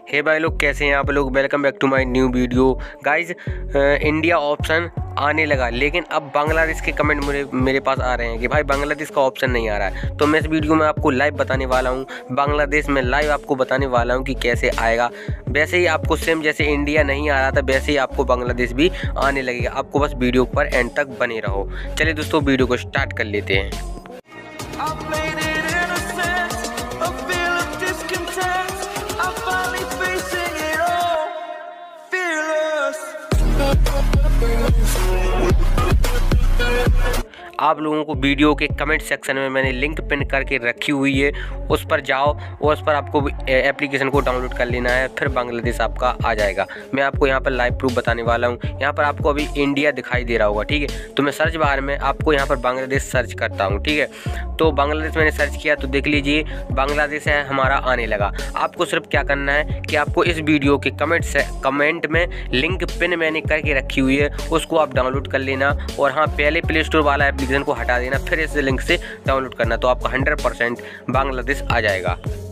हे भाई लोग, कैसे हैं आप लोग। Welcome back to my new video guys. India option आने लगा, लेकिन अब बांग्लादेश के कमेंट मेरे पास आ रहे हैं कि भाई बांग्लादेश का ऑप्शन नहीं आ रहा है। तो मैं इस वीडियो में आपको लाइव बताने वाला हूँ, बांग्लादेश में लाइव आपको बताने वाला हूँ कि कैसे आएगा। वैसे ही आपको सेम जैसे इंडिया नहीं आ रहा था वैसे ही आपको बांग्लादेश भी आने लगेगा। आपको बस वीडियो पर एंड तक बने रहो। चलिए दोस्तों, वीडियो को स्टार्ट कर लेते हैं। आप लोगों को वीडियो के कमेंट सेक्शन में मैंने लिंक पिन करके रखी हुई है, उस पर जाओ और उस पर आपको एप्लीकेशन को डाउनलोड कर लेना है, फिर बांग्लादेश आपका आ जाएगा। मैं आपको यहाँ पर लाइव प्रूफ बताने वाला हूँ। यहाँ पर आपको अभी इंडिया दिखाई दे रहा होगा, ठीक है। तो मैं सर्च बार में आपको यहाँ पर बांग्लादेश सर्च करता हूँ, ठीक है। तो बांग्लादेश मैंने सर्च किया तो देख लीजिए बांग्लादेश है हमारा आने लगा। आपको सिर्फ क्या करना है कि आपको इस वीडियो के कमेंट में लिंक पिन मैंने करके रखी हुई है, उसको आप डाउनलोड कर लेना। और हाँ, पहले प्ले स्टोर वाला एप्लीकेशन को हटा देना, फिर इस लिंक से डाउनलोड करना, तो आपका 100% बांग्लादेश आ जाएगा।